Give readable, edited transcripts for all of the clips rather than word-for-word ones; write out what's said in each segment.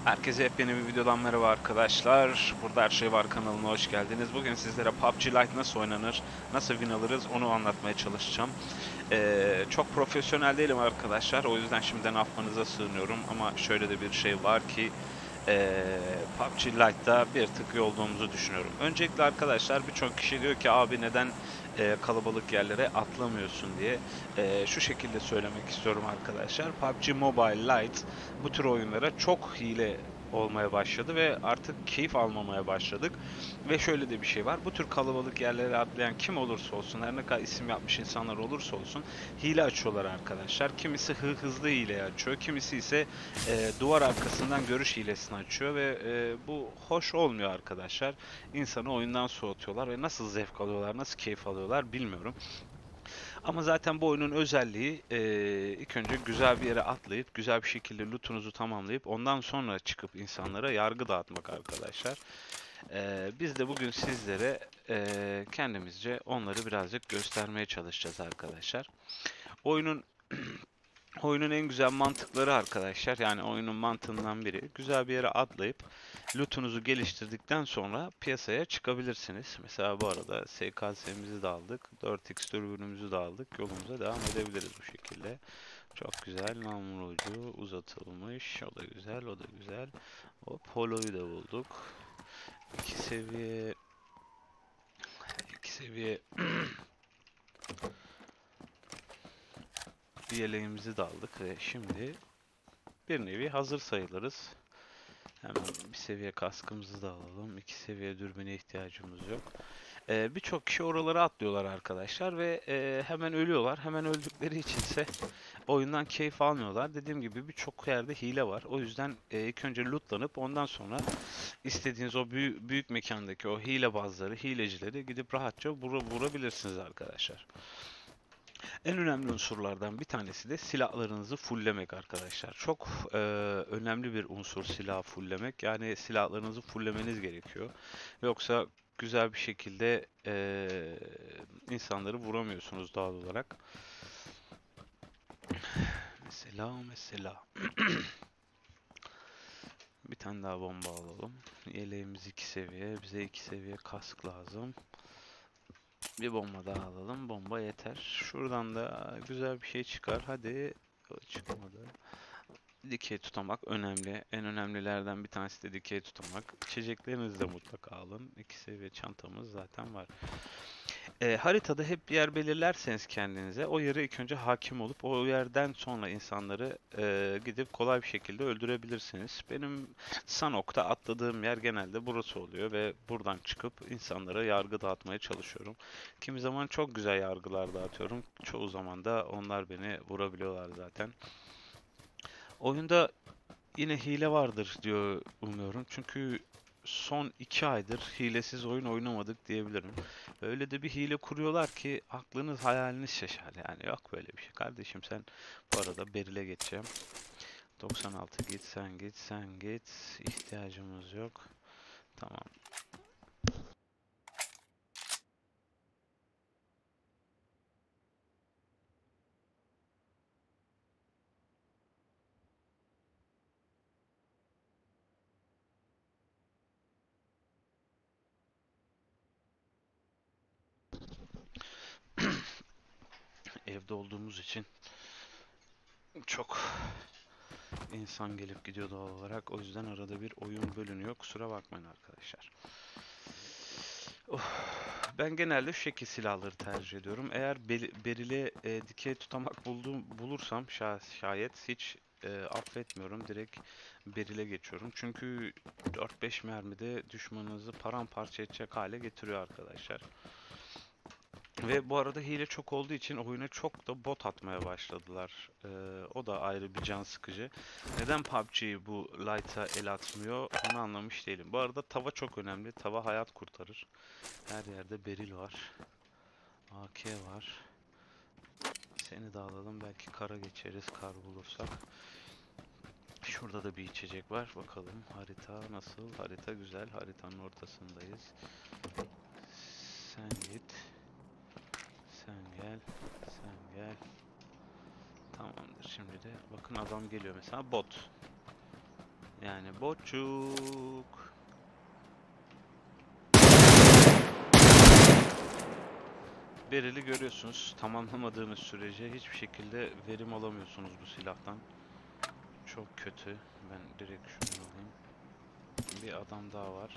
Herkese yepyeni bir videodan merhaba arkadaşlar. Burada Her Şey Var kanalına hoş geldiniz. Bugün sizlere PUBG Lite nasıl oynanır, nasıl win alırız onu anlatmaya çalışacağım. Çok profesyonel değilim arkadaşlar. O yüzden şimdiden affınıza sığınıyorum. Ama şöyle de bir şey var ki PUBG Lite'da bir tık iyi olduğumuzu düşünüyorum. Öncelikle arkadaşlar birçok kişi diyor ki abi neden kalabalık yerlere atlamıyorsun diye. Şu şekilde söylemek istiyorum arkadaşlar. PUBG Mobile Lite bu tür oyunlara çok hile olmaya başladı ve artık keyif almamaya başladık. Ve şöyle de bir şey var. Bu tür kalabalık yerlere atlayan kim olursa olsun, her ne kadar isim yapmış insanlar olursa olsun hile açıyorlar arkadaşlar. Kimisi hızlı hile açıyor, kimisi ise duvar arkasından görüş hilesini açıyor ve bu hoş olmuyor arkadaşlar. İnsanı oyundan soğutuyorlar ve nasıl zevk alıyorlar, nasıl keyif alıyorlar bilmiyorum. Ama zaten bu oyunun özelliği ilk önce güzel bir yere atlayıp güzel bir şekilde lootunuzu tamamlayıp ondan sonra çıkıp insanlara yargı dağıtmak arkadaşlar. Biz de bugün sizlere kendimizce onları birazcık göstermeye çalışacağız arkadaşlar. Oyunun Oyunun en güzel mantıkları arkadaşlar, yani oyunun mantığından biri güzel bir yere atlayıp lootunuzu geliştirdikten sonra piyasaya çıkabilirsiniz. Mesela bu arada SKS'mizi de aldık, 4x dürbünümüzü de aldık, yolumuza devam edebiliriz bu şekilde. Çok güzel, namlu ucu uzatılmış, o da güzel, o da güzel. Hop, holo'yu da bulduk. İki seviye, iki seviye yeleğimizi de aldık ve şimdi bir nevi hazır sayılırız. Hemen bir seviye kaskımızı da alalım. İki seviye dürbüne ihtiyacımız yok. Birçok kişi oralara atlıyorlar arkadaşlar ve hemen ölüyorlar. Hemen öldükleri içinse oyundan keyif almıyorlar. Dediğim gibi birçok yerde hile var. O yüzden ilk önce lootlanıp ondan sonra istediğiniz o büyük mekandaki o hilebazları, hilecileri gidip rahatça vurabilirsiniz arkadaşlar. En önemli unsurlardan bir tanesi de silahlarınızı fulllemek arkadaşlar. Çok önemli bir unsur silah fulllemek. Yani silahlarınızı fulllemeniz gerekiyor. Yoksa güzel bir şekilde insanları vuramıyorsunuz doğal olarak. Mesela bir tane daha bomba alalım. Yeleğimiz 2 seviye. Bize 2 seviye kask lazım. Bir bomba daha alalım. Bomba yeter. Şuradan da güzel bir şey çıkar. Hadi. O çıkmadı. Dikey tutamak önemli. En önemlilerden bir tanesi de dikey tutamak. İçeceklerinizi de mutlaka alın. 2 seviye çantamız zaten var. Haritada hep bir yer belirlerseniz kendinize, o yere ilk önce hakim olup o yerden sonra insanları gidip kolay bir şekilde öldürebilirsiniz. Benim Sanok'ta atladığım yer genelde burası oluyor ve buradan çıkıp insanlara yargı dağıtmaya çalışıyorum. Kimi zaman çok güzel yargılar dağıtıyorum. Çoğu zaman da onlar beni vurabiliyorlar zaten. Oyunda yine hile vardır diyor umuyorum. Çünkü son 2 aydır hilesiz oyun oynamadık diyebilirim. Öyle de bir hile kuruyorlar ki aklınız hayaliniz şaşar. Yani yok böyle bir şey. Kardeşim sen, bu arada Beril'e geçeceğim. 96 git, sen git, sen git. İhtiyacımız yok. Tamam. Evde olduğumuz için çok insan gelip gidiyor doğal olarak. O yüzden arada bir oyun bölünüyor. Kusura bakmayın arkadaşlar. Oh, ben genelde şu şekil silahları tercih ediyorum. Eğer berili dikey tutamak bulursam şayet hiç affetmiyorum. Direkt berile geçiyorum. Çünkü 4-5 mermide düşmanınızı paramparça edecek hale getiriyor arkadaşlar. Ve bu arada hile çok olduğu için oyuna çok da bot atmaya başladılar. O da ayrı bir can sıkıcı. Neden PUBG bu Lite'a el atmıyor onu anlamış değilim. Bu arada tava çok önemli. Tava hayat kurtarır. Her yerde beril var. AK var. Seni de alalım. Belki kara geçeriz kar bulursak. Şurada da bir içecek var. Bakalım harita nasıl? Harita güzel. Haritanın ortasındayız. Sen git. Sen gel. Sen gel. Tamamdır. Şimdi de bakın adam geliyor mesela, bot. Yani boçuk. Berili görüyorsunuz. Tamamlamadığınız sürece hiçbir şekilde verim alamıyorsunuz bu silahtan. Çok kötü. Ben direkt şunu alayım. Bir adam daha var.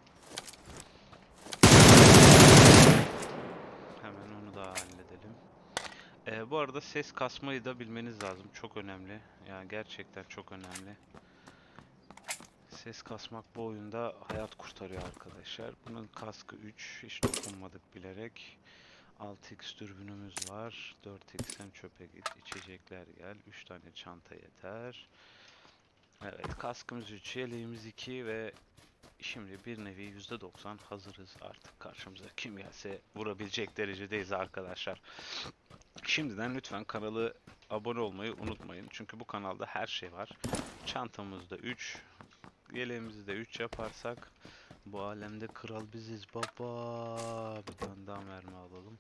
Hemen onu da halledelim. Bu arada ses kasmayı da bilmeniz lazım. Çok önemli. Yani gerçekten çok önemli. Ses kasmak bu oyunda hayat kurtarıyor arkadaşlar. Bunun kaskı 3. Hiç dokunmadık bilerek. 6x dürbünümüz var. 4x'ten çöpe git. İçecekler gel. 3 tane çanta yeter. Evet, kaskımız 3, yeleğimiz 2 ve şimdi bir nevi %90 hazırız. Artık karşımıza kim gelse vurabilecek derecedeyiz arkadaşlar. Şimdiden lütfen kanalı abone olmayı unutmayın. Çünkü bu kanalda her şey var. Çantamızda 3, yeleğimizi de 3 yaparsak bu alemde kral biziz baba. Bir tane daha mermi alalım.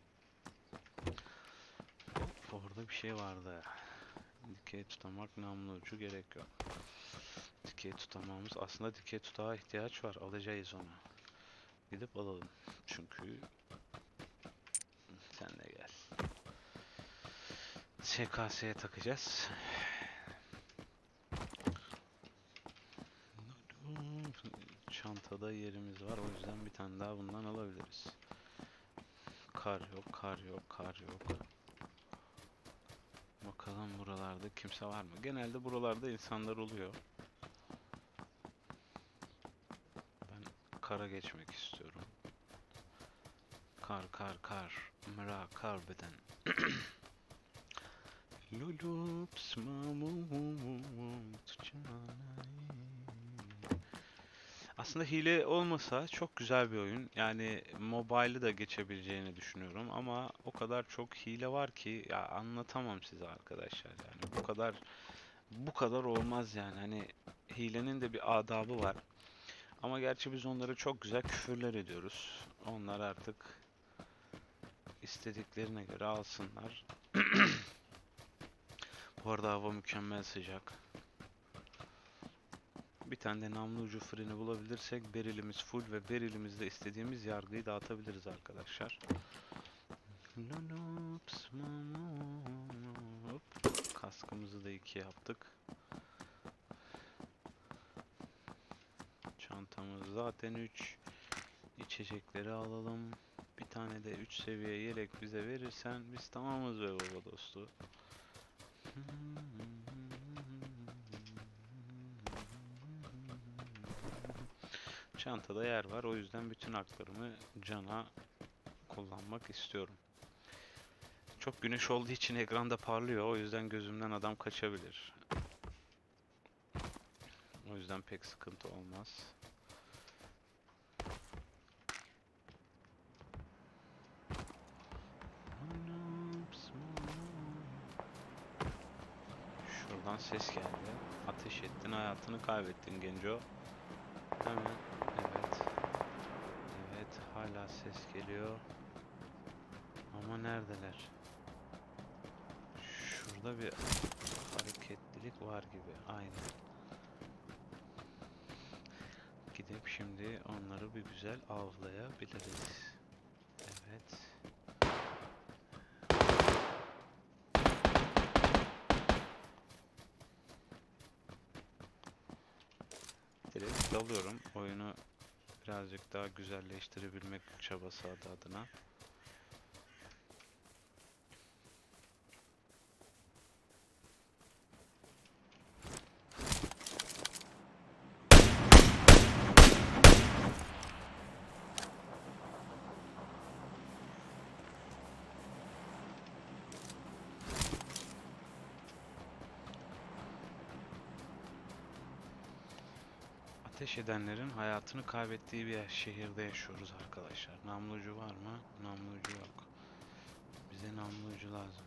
Orada bir şey vardı. Dikey tutamak, namlu ucu gerek yok. Dikey tutamamız, aslında dikey tutağa ihtiyaç var. Alacağız onu. Gidip alalım. Çünkü sen de gel. SKS'ye takacağız. Çantada yerimiz var. O yüzden bir tane daha bundan alabiliriz. Kar yok, kar yok, kar yok. Bakalım buralarda kimse var mı? Genelde buralarda insanlar oluyor. Ben kara geçmek istiyorum. Kar, kar, kar. Mera, kar beden. Lulups, aslında hile olmasa çok güzel bir oyun. Yani mobile'ı da geçebileceğini düşünüyorum ama o kadar çok hile var ki ya anlatamam size arkadaşlar. Yani bu kadar olmaz yani. Hani hilenin de bir adabı var. Ama gerçi biz onları çok güzel küfürler ediyoruz. Onlar artık istediklerine göre alsınlar. Bu arada hava mükemmel sıcak. Bir tane de namlu ucu freni bulabilirsek berilimiz full ve berilimizde istediğimiz yargıyı dağıtabiliriz arkadaşlar. Hop. Kaskımızı da 2 yaptık. Çantamız zaten 3. İçecekleri alalım. Bir tane de 3 seviye yelek bize verirsen biz tamamız be baba dostu. Çantada yer var. O yüzden bütün haklarımı cana kullanmak istiyorum. Çok güneş olduğu için ekranda parlıyor. O yüzden gözümden adam kaçabilir. O yüzden pek sıkıntı olmaz. Şuradan ses geldi. Ateş ettin, hayatını kaybettin Genco. Hemen, evet. Evet, hala ses geliyor. Ama neredeler? Şurada bir hareketlilik var gibi. Aynen. Gidip şimdi onları bir güzel avlayabiliriz. Evet. Direkt dalıyorum. Oyunu birazcık daha güzelleştirebilmek çabası adı adına. Ateş edenlerin hayatını kaybettiği bir şehirde yaşıyoruz arkadaşlar. Namlucu var mı? Namlucu yok. Bize namlucu lazım.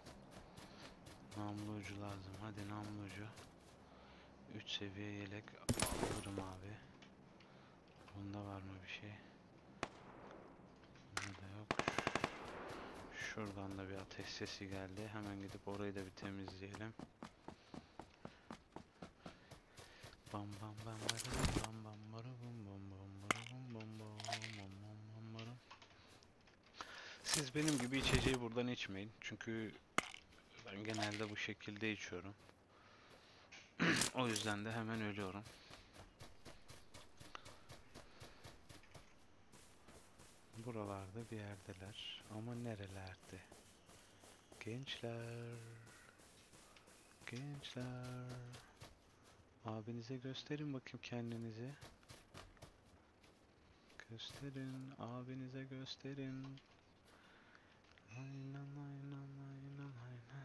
Namlucu lazım. Hadi namlucu. 3 seviye yelek alırım abi. Bunda var mı bir şey? Bunda yok. Şuradan da bir ateş sesi geldi. Hemen gidip orayı da bir temizleyelim. Bam bam bam bam bam bam bam bam bam. Siz benim gibi içeceği buradan içmeyin. Çünkü ben genelde bu şekilde içiyorum. O yüzden de hemen ölüyorum. Buralarda bir yerdeler. Ama nerelerde? Gençler. Gençler. Abinize gösterin bakayım kendinizi. Gösterin. Abinize gösterin. Aynen aynen aynen aynen.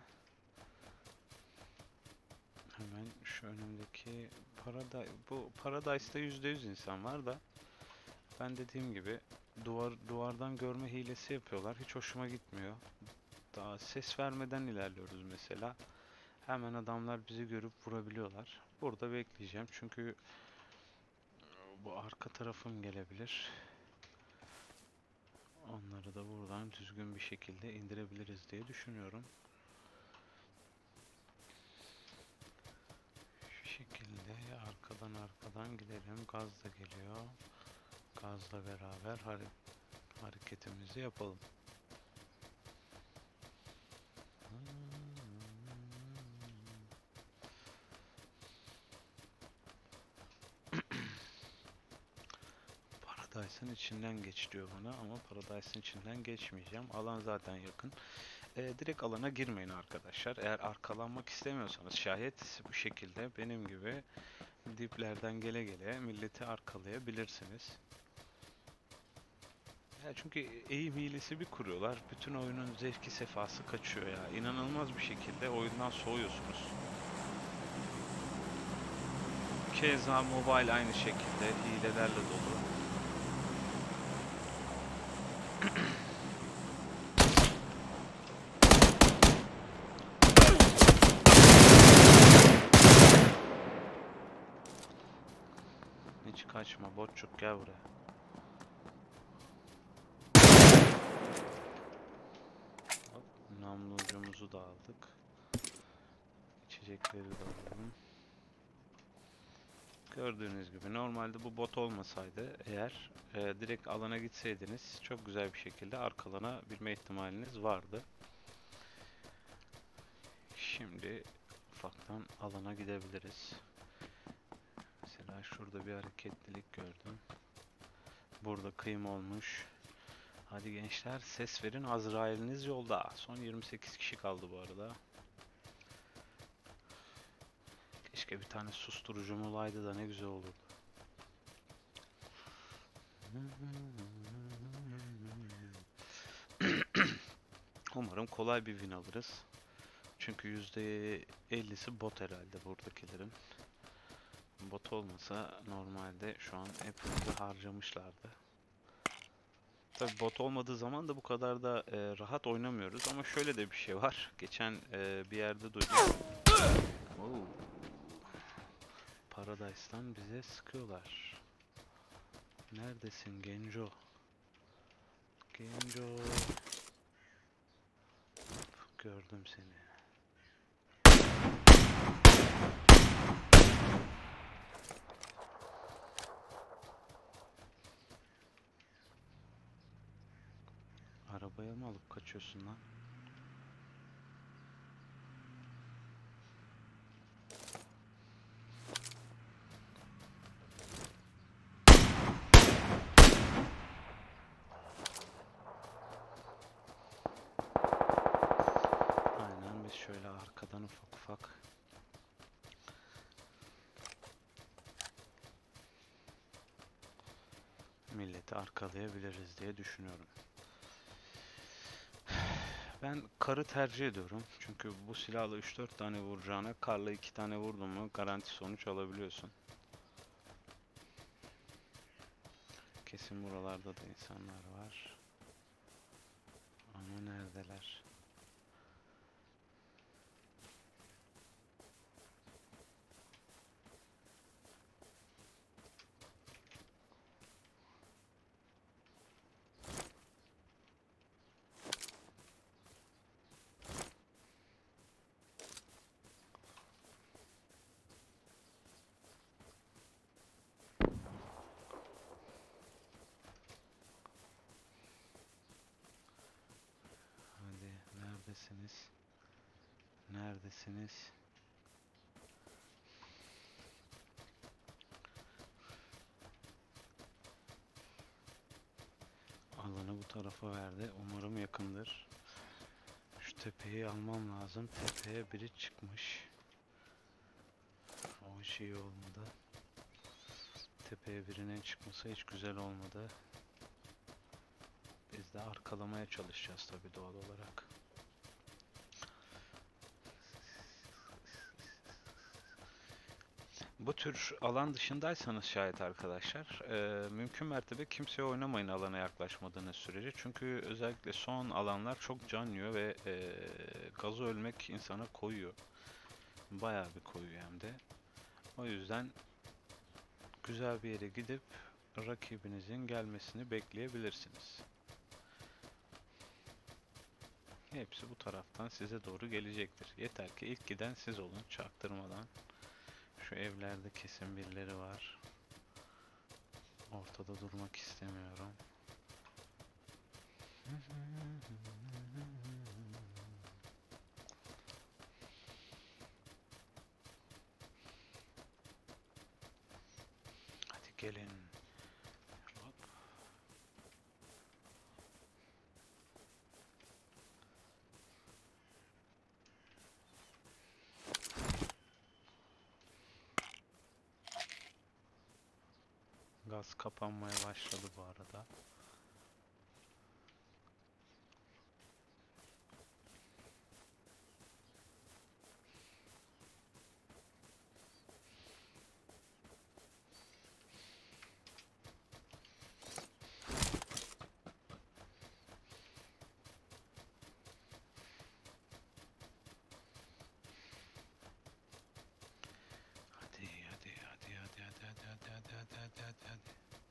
Hemen şu önümdeki bu Paradise'da %100 insan var da ben dediğim gibi duvardan görme hilesi yapıyorlar. Hiç hoşuma gitmiyor. Daha ses vermeden ilerliyoruz mesela. Hemen adamlar bizi görüp vurabiliyorlar. Burada bekleyeceğim çünkü bu arka tarafım gelebilir. Onları da buradan düzgün bir şekilde indirebiliriz diye düşünüyorum. Şu şekilde arkadan gidelim. Gaz da geliyor. Gazla beraber hareketimizi yapalım. Paradise'ın içinden geç diyor bana ama Paradise'ın içinden geçmeyeceğim. Alan zaten yakın. Direkt alana girmeyin arkadaşlar. Eğer arkalanmak istemiyorsanız şayet bu şekilde benim gibi diplerden gele gele milleti arkalayabilirsiniz. Ya çünkü eğim hilesi bir kuruyorlar. Bütün oyunun zevki sefası kaçıyor ya. İnanılmaz bir şekilde oyundan soğuyorsunuz. Keza mobile aynı şekilde hilelerle dolu. Hiç kaçma botçuk, gel buraya. Hop, namlu ucumuzu da aldık. İçecekleri de alalım. Gördüğünüz gibi normalde bu bot olmasaydı eğer direkt alana gitseydiniz çok güzel bir şekilde arkalanabilme ihtimaliniz vardı. Şimdi ufaktan alana gidebiliriz. Mesela şurada bir hareketlilik gördüm. Burada kıyım olmuş. Hadi gençler ses verin, Azrail'iniz yolda. Son 28 kişi kaldı bu arada. Keşke bir tane susturucum olaydı da ne güzel olurdu. Umarım kolay bir win alırız. Çünkü %50'si bot herhalde buradakilerin. Bot olmasa normalde şu an hepimizi harcamışlardı. Tabi bot olmadığı zaman da bu kadar da rahat oynamıyoruz ama şöyle de bir şey var. Geçen bir yerde duydum. Oo. Paradise'dan bize sıkıyorlar. Neredesin Genco? Genco. Hop, gördüm seni. Arabaya mı alıp kaçıyorsun lan? Aynen, biz şöyle arkadan ufak ufak milleti arkalayabiliriz diye düşünüyorum. Ben karı tercih ediyorum. Çünkü bu silahla 3-4 tane vuracağına karla 2 tane vurdun mu garanti sonuç alabiliyorsun. Kesin buralarda da insanlar var. Ama neredeler? neredesiniz? Alanı bu tarafa verdi. Umarım yakındır. Şu tepeyi almam lazım. Tepeye biri çıkmış. O şey olmadı. Tepeye birinin çıkması hiç güzel olmadı. Biz de arkalamaya çalışacağız tabii doğal olarak. Bu tür alan dışındaysanız şayet arkadaşlar, mümkün mertebe kimseye oynamayın alana yaklaşmadığınız sürece. Çünkü özellikle son alanlar çok can yiyor ve gazı ölmek insana koyuyor. Bayağı bir koyuyor hem de. O yüzden güzel bir yere gidip rakibinizin gelmesini bekleyebilirsiniz. Hepsi bu taraftan size doğru gelecektir. Yeter ki ilk giden siz olun çaktırmadan. Şu evlerde kesin birileri var. Ortada durmak istemiyorum. Hadi gelin. Hop. Gaz kapanmaya başladı bu arada. Hadi hadi hadi hadi hadi hadi hadi hadi hadi hadi hadi.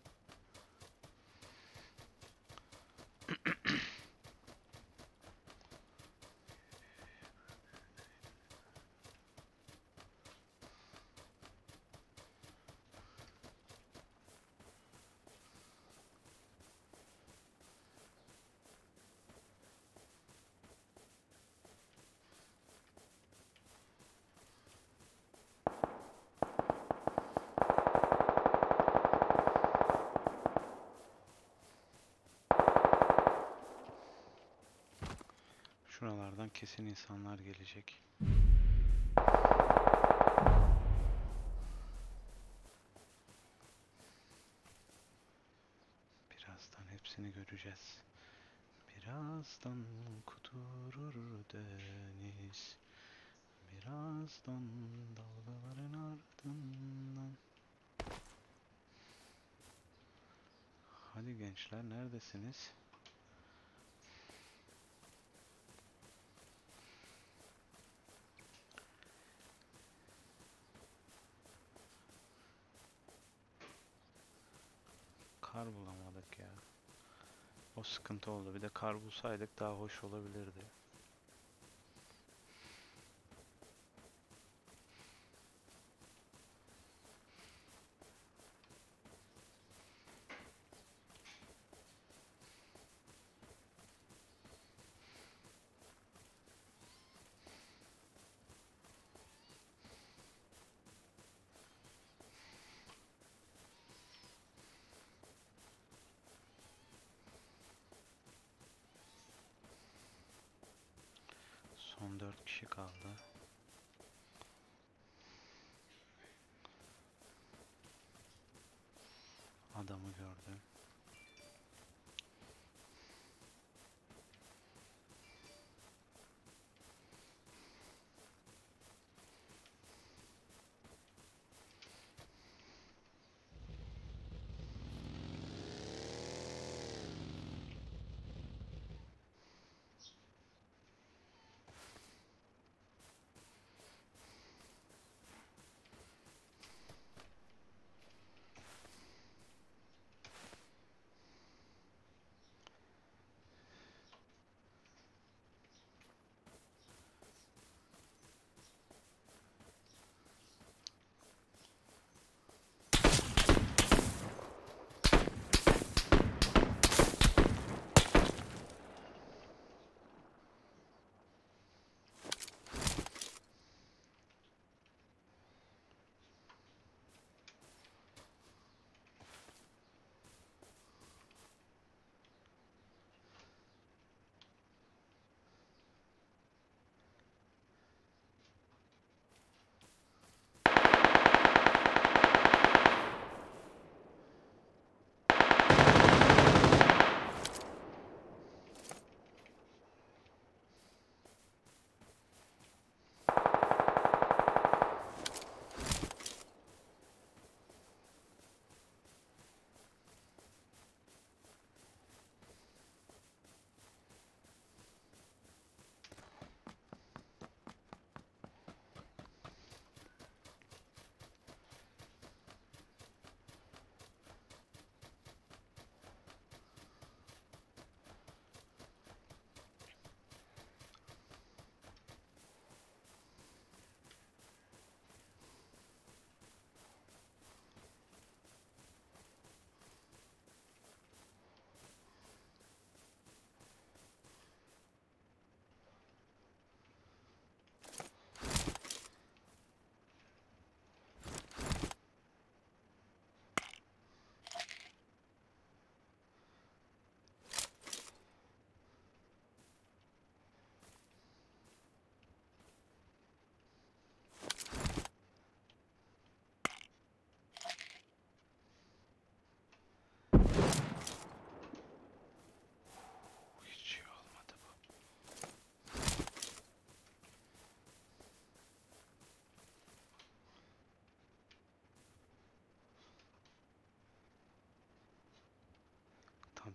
Şuralardan kesin insanlar gelecek. Birazdan hepsini göreceğiz. Birazdan kudurur deniz. Birazdan dalgaların ardından. Hadi gençler neredesiniz? Kar bulamadık ya. O sıkıntı oldu. Bir de kar bulsaydık daha hoş olabilirdi. Son 4 kişi kaldı. Adamı gördüm.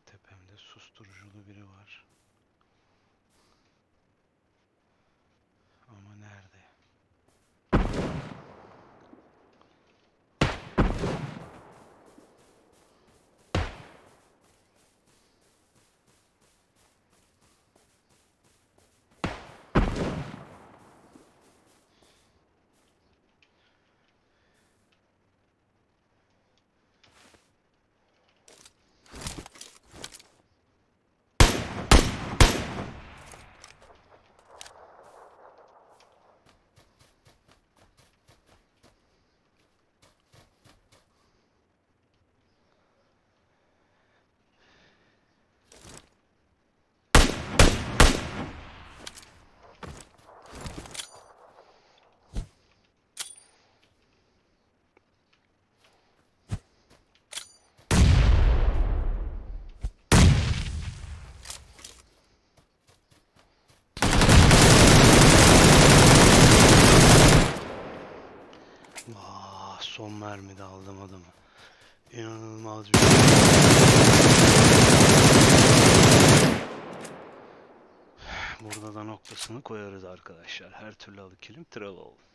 Tepemde susturuculu biri var. Ama nerede? Son mermide aldım adamı. İnanılmaz bir... Burada da noktasını koyarız arkadaşlar. Her türlü alıkelim travel.